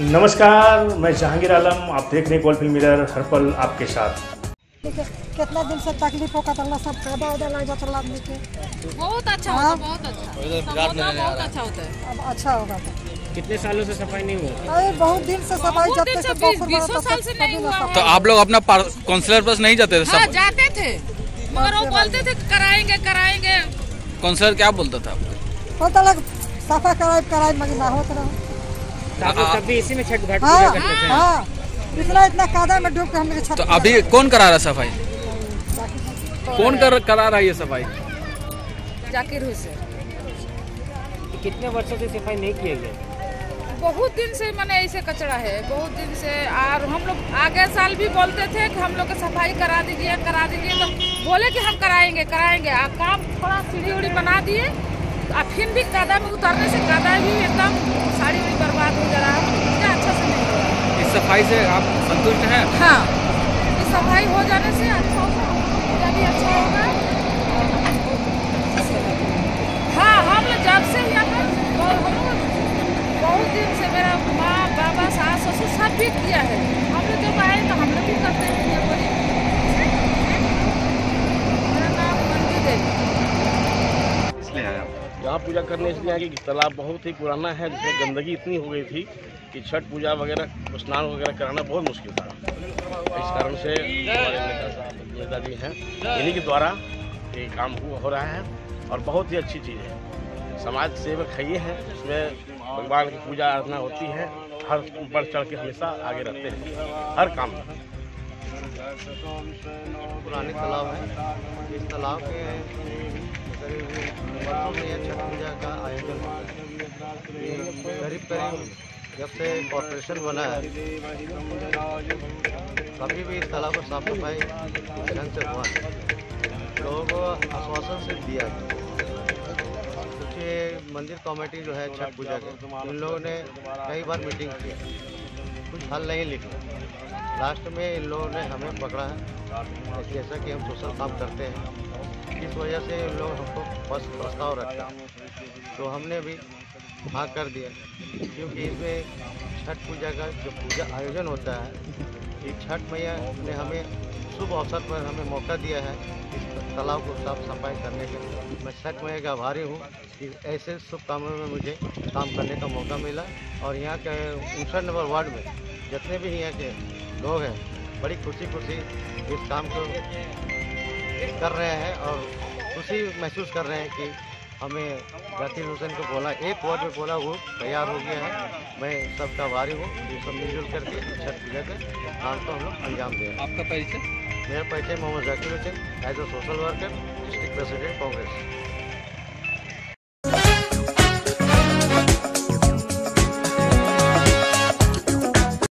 नमस्कार, मैं जहांगीर आलम। आप देख रहे हैं गोल्ड फिल्म मिरर, हर पल आपके साथ। कितना दिन से तकलीफों का तल्ला सब फायदा उदा लग जाता आदमी के। बहुत अच्छा होता है, बहुत अच्छा होता है। अब अच्छा होगा कितने सालों से सफाई नहीं हुआ? अरे बहुत दिन से सफाई जब तक 20 साल से नहीं हुआ है। तो आप लोग अपना काउंसलर पास नहीं जाते थे? हाँ, जाते थे, मगर वो बोलते थे कराएंगे। काउंसलर क्या बोलता था? होता लग सफा कराए मगर ना होता रहा। तब भी इसी में छठ घाट पूजा करते थे। हाँ, इतना कादा में डूब के हम छठ। तो अभी कौन करा रहा सफाई? कौन करा रहा है ये सफाई? जाकिर हुसैन। कितने वर्षों से सफाई नहीं किए गए? बहुत दिन से मैंने ऐसे कचरा है, बहुत दिन से। और हम लोग आगे साल भी बोलते थे कि हम लोग को सफाई करा दीजिए, तो बोले कि हम कराएंगे। काम थोड़ा सीढ़ी उड़ी बना दिए, फिर भी कादा में उतरने से कादा भी एकदम साड़ी भी बर्बाद हो जा रहा है। क्या अच्छा से नहीं हो रहा है। इस सफाई से आप संतुष्ट हैं? हाँ, इस सफाई हो जाने से अच्छा होगा, पूजा भी अच्छा होगा। हाँ, हम लोग जब से यहाँ पर बहुत दिन से मेरा माँ बाबा सास ससुर सब भी किया है। हम लोग जब आए तो हम लोग भी करते हैं। मेरा नाम मंजू देवी। इसलिए आया यहाँ पूजा करने इसलिए आए कि तालाब बहुत ही पुराना है, जिसमें गंदगी इतनी हो गई थी कि छठ पूजा वगैरह स्नान वगैरह कराना बहुत मुश्किल था। इस कारण से हमारे नेताजी हैं, इन्हीं के द्वारा ये काम हो रहा है और बहुत ही अच्छी चीज़ है। समाज सेवक है ये है, इसमें भगवान की पूजा अर्चना होती है। हर बढ़ चढ़ के हमेशा आगे रहते हैं हर काम में। पुराने तालाब है, इस तालाब के करीब वर्षों में यह छठ पूजा का आयोजन होता है। करीब जब से कॉर्पोरेशन बना है कभी भी इस तालाब को साफ सफाई ढंग से हुआ है। लोगों को आश्वासन से दिया गया। क्योंकि मंदिर कमेटी जो है छठ पूजा के, इन लोगों ने कई बार मीटिंग की, कुछ हल नहीं निकला। लास्ट में इन लोगों ने हमें पकड़ा है, जैसा कि हम सोशल काम करते हैं, इस वजह से इन लोग हमको बस प्रस्ताव रखा, तो हमने भी हाँ कर दिया। क्योंकि इसमें छठ पूजा का जो पूजा आयोजन होता है, ये छठ मैया ने हमें शुभ अवसर पर हमें मौका दिया है इस तालाब को साफ सफाई करने के। मैं छठ मैया का आभारी हूँ कि ऐसे शुभ कामों में मुझे काम करने का मौका मिला। और यहाँ के 59 नंबर वार्ड में जितने भी यहाँ के लोग हैं, बड़ी खुशी इस काम को कर रहे हैं और खुशी महसूस कर रहे हैं कि हमें जाकिर हुसैन को बोला, एक वर्ड में बोला, वो तैयार हो गया है। मैं सबका आभारी हूँ। ये सब मिलजुल करके छठ पूजा के काम को हम लोग अंजाम दें। आपका परिचय? मेरा परिचय Mohammad Zakir Hussain, as a social worker, district president Congress.